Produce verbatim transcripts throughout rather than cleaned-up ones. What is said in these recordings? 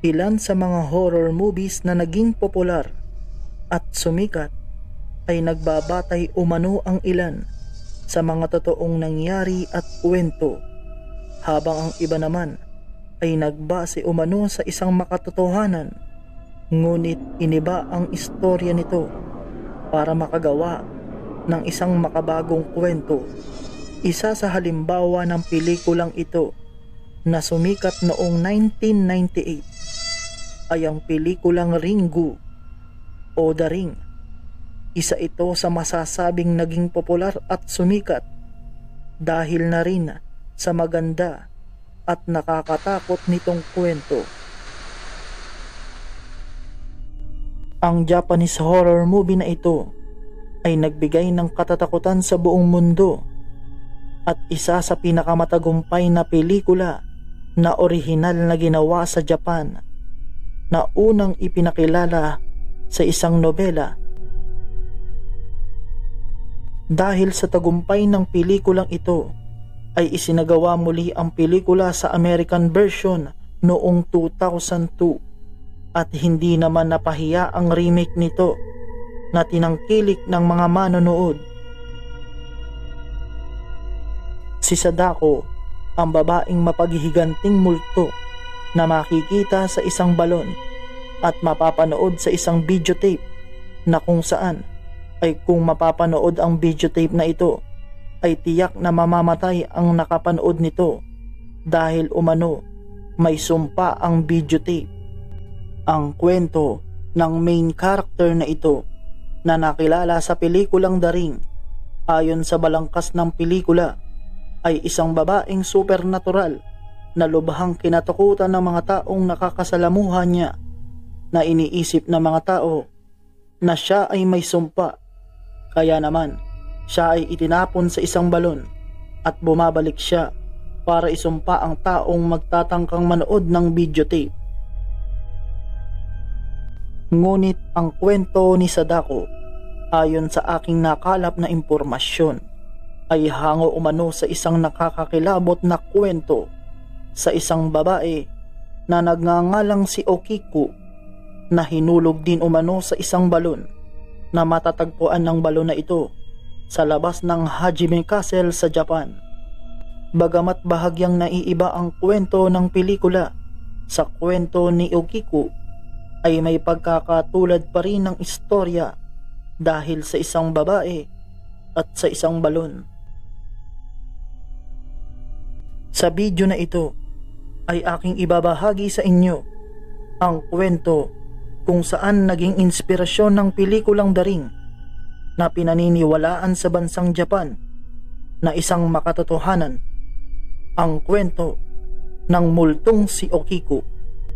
Ilan sa mga horror movies na naging popular at sumikat ay nagbabatay umano ang ilan sa mga totoong nangyari at kwento, habang ang iba naman ay nagbase umano sa isang makatotohanan, ngunit iniba ang istorya nito para makagawa ng isang makabagong kwento. Isa sa halimbawa ng pelikulang ito na sumikat noong nineteen ninety-eight ay ang pelikulang Ringu o The Ring. Isa ito sa masasabing naging popular at sumikat dahil na rin sa maganda at nakakatakot nitong kwento. Ang Japanese horror movie na ito ay nagbigay ng katatakutan sa buong mundo at isa sa pinakamatagumpay na pelikula na orihinal na ginawa sa Japan, na unang ipinakilala sa isang nobela. Dahil sa tagumpay ng pelikulang ito ay isinagawa muli ang pelikula sa American version noong two thousand two, at hindi naman napahiya ang remake nito na tinangkilik ng mga manonood. Si Sadako, ang babaeng mapaghihiganting multo na makikita sa isang balon at mapapanood sa isang videotape, na kung saan ay kung mapapanood ang videotape na ito ay tiyak na mamamatay ang nakapanood nito dahil umano may sumpa ang videotape. Ang kwento ng main character na ito na nakilala sa pelikulang The Ring, ayon sa balangkas ng pelikula, ay isang babaeng supernatural na lubhang kinatakutan ng mga taong nakakasalamuhan niya, na iniisip ng mga tao na siya ay may sumpa. Kaya naman siya ay itinapon sa isang balon at bumabalik siya para isumpa ang taong magtatangkang manood ng videotape. Ngunit ang kwento ni Sadako, ayon sa aking nakalap na impormasyon, ay hango umano sa isang nakakakilabot na kwento sa isang babae na nagngangalang si Okiko, na hinulog din umano sa isang balon, na matatagpuan ng balon na ito sa labas ng Hajime Castle sa Japan. Bagamat bahagyang naiiba ang kwento ng pelikula sa kwento ni Okiko, ay may pagkakatulad pa rin ng istorya dahil sa isang babae at sa isang balon. Sa video na ito ay aking ibabahagi sa inyo ang kwento kung saan naging inspirasyon ng pelikulang The Ring na pinaniniwalaan sa bansang Japan na isang makatotohanan, ang kwento ng multong si Okiko.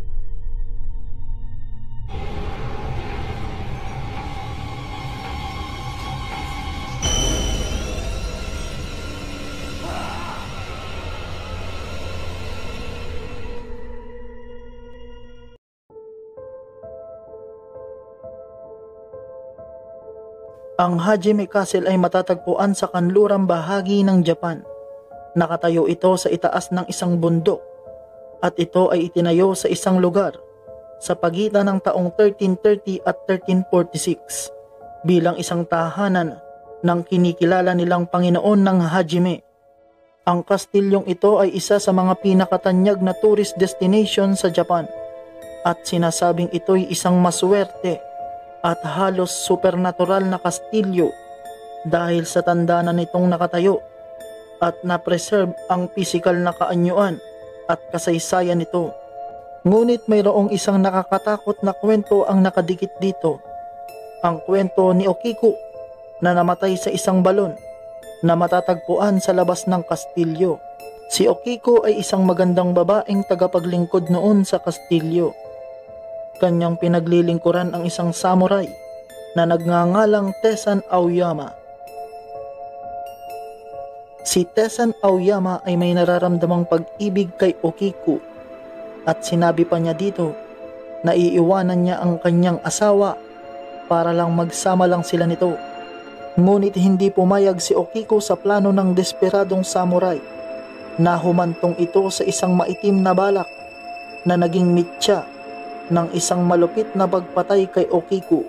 Ang Hajime Castle ay matatagpuan sa kanlurang bahagi ng Japan. Nakatayo ito sa itaas ng isang bundok, at ito ay itinayo sa isang lugar sa pagitan ng taong thirteen thirty at thirteen forty-six bilang isang tahanan ng kinikilala nilang Panginoon ng Hajime. Ang kastilyong ito ay isa sa mga pinakatanyag na tourist destination sa Japan, at sinasabing ito'y isang maswerte at halos supernatural na kastilyo dahil sa tanda na nitong nakatayo at na-preserve ang pisikal na kaanyuan at kasaysayan nito. Ngunit mayroong isang nakakatakot na kwento ang nakadikit dito. Ang kwento ni Okiko na namatay sa isang balon na matatagpuan sa labas ng kastilyo. Si Okiko ay isang magandang babaeng tagapaglingkod noon sa kastilyo. Kanyang pinaglilingkuran ang isang samurai na nagngangalang Tesan Aoyama. Si Tesan Aoyama ay may nararamdamang pag-ibig kay Okiko, at sinabi pa niya dito na iiwanan niya ang kanyang asawa para lang magsama lang sila nito. Ngunit hindi pumayag si Okiko sa plano ng desperadong samurai, na humantong ito sa isang maitim na balak na naging mitya ng isang malupit na pagpatay kay Okiku.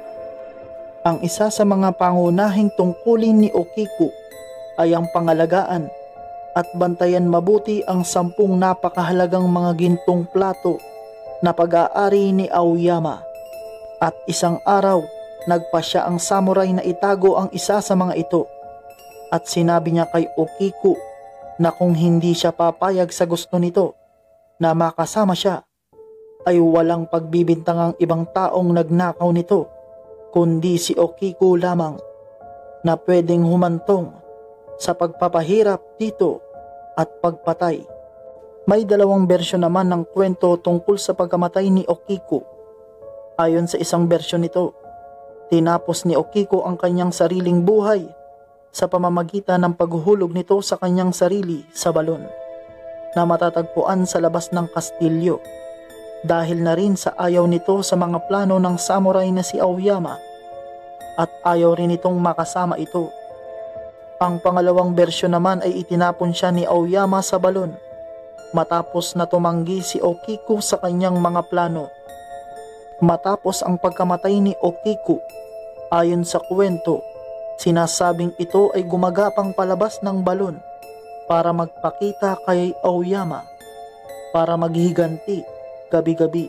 Ang isa sa mga pangunahing tungkulin ni Okiku ay ang pangalagaan at bantayan mabuti ang sampung napakahalagang mga gintong plato na pag-aari ni Aoyama. At isang araw, nagpa siya ang samurai na itago ang isa sa mga ito. At sinabi niya kay Okiku na kung hindi siya papayag sa gusto nito na makasama siya, ay walang pagbibintangang ibang taong nagnakaw nito, kundi si Okiku lamang na pwedeng humantong sa pagpapahirap dito at pagpatay. May dalawang bersyon naman ng kwento tungkol sa pagkamatay ni Okiku. Ayon sa isang bersyon nito, tinapos ni Okiku ang kanyang sariling buhay sa pamamagitan ng paghuhulog nito sa kanyang sarili sa balon na matatagpuan sa labas ng kastilyo. Dahil na rin sa ayaw nito sa mga plano ng samurai na si Aoyama at ayaw rin itong makasama ito. Ang pangalawang bersyon naman ay itinapon siya ni Aoyama sa balon matapos na tumanggi si Okiku sa kanyang mga plano. Matapos ang pagkamatay ni Okiku, ayon sa kwento, sinasabing ito ay gumagapang palabas ng balon para magpakita kay Aoyama para maghiganti gabi-gabi.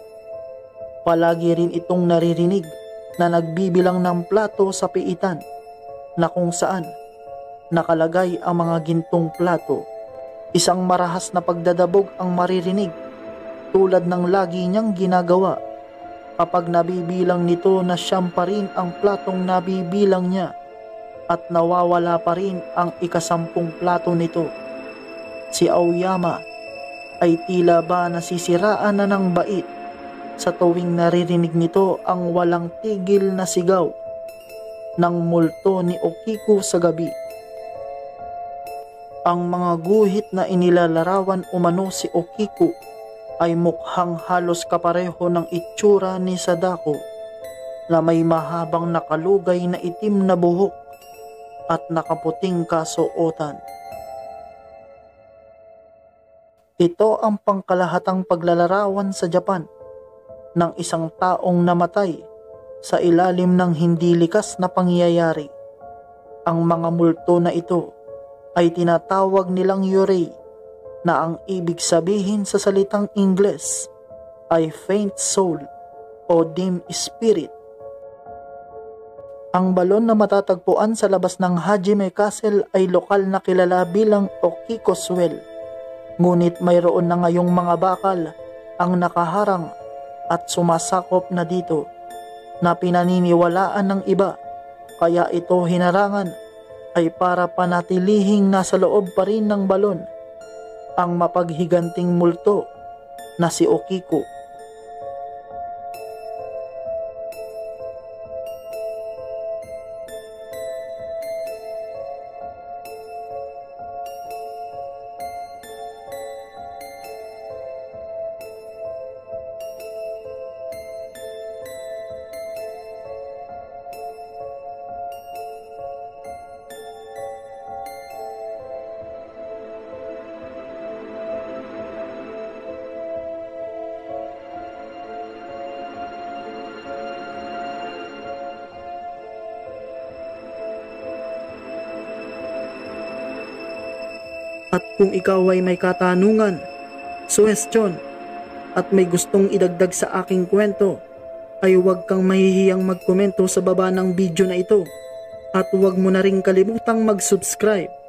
Palagi rin itong naririnig na nagbibilang ng plato sa piitan na kung saan nakalagay ang mga gintong plato. Isang marahas na pagdadabog ang maririnig tulad ng lagi niyang ginagawa kapag nabibilang nito na siyam pa rin ang platong nabibilang niya at nawawala pa rin ang ikasampung plato nito. Si Aoyama ay tila ba nasisiraan na ng bait sa tuwing naririnig nito ang walang tigil na sigaw ng multo ni Okiku sa gabi. Ang mga guhit na inilalarawan umano si Okiku ay mukhang halos kapareho ng itsura ni Sadako na may mahabang nakalugay na itim na buhok at nakaputing kasuotan. Ito ang pangkalahatang paglalarawan sa Japan ng isang taong namatay sa ilalim ng hindi likas na pangyayari. Ang mga multo na ito ay tinatawag nilang yurei na ang ibig sabihin sa salitang Ingles ay faint soul o dim spirit. Ang balon na matatagpuan sa labas ng Hajime Castle ay lokal na kilala bilang Okiko's Well. Ngunit mayroon na ngayong mga bakal ang nakaharang at sumasakop na dito na pinaniniwalaan ng iba, kaya ito hinarangan ay para panatilihing nasa loob pa rin ng balon ang mapaghiganting multo na si Okiku. At kung ikaw ay may katanungan, suhestyon, at may gustong idagdag sa aking kwento, ay huwag kang mahihiyang magkomento sa baba ng video na ito. At huwag mo na rin kalimutang mag-subscribe